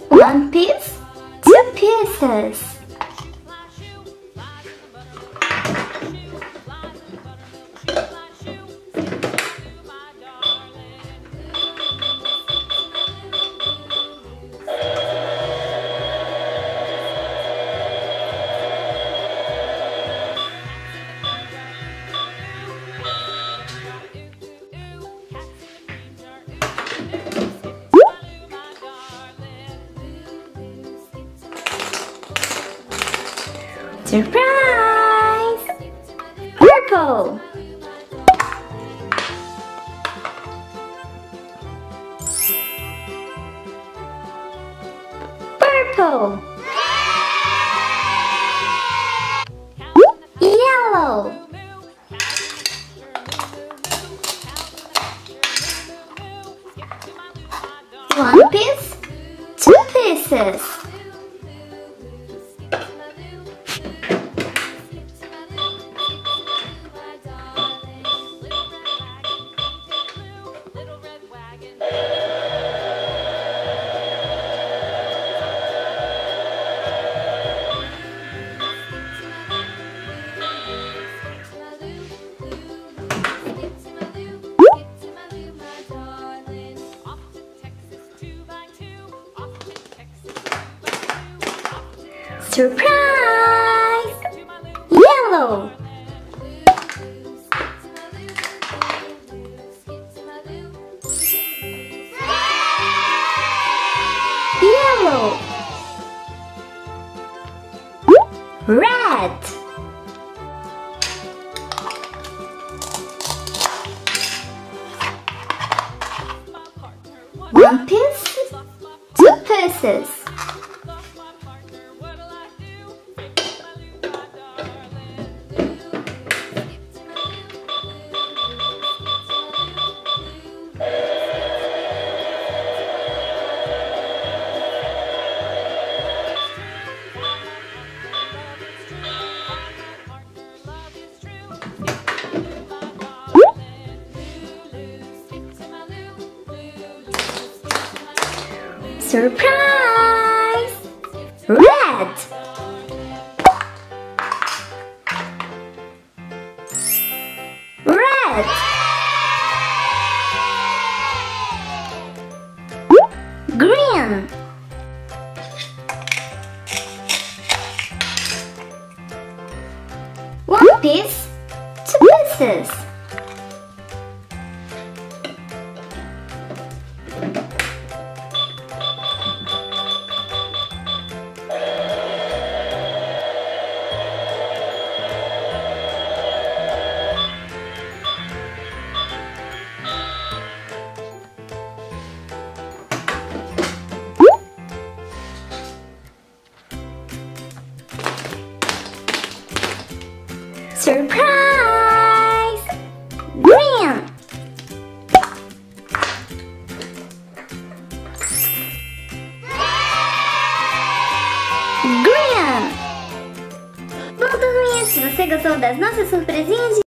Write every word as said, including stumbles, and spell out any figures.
One piece, two pieces. Surprise! Purple! Purple! Yellow! One piece, two pieces. Surprise! Yellow! Yellow! Red! One piece, two pieces. Surprise! Red! Red! Green! One piece, two pieces. Surprise! Green! Green! Bom, turminha, se você gostou das nossas surpresinhas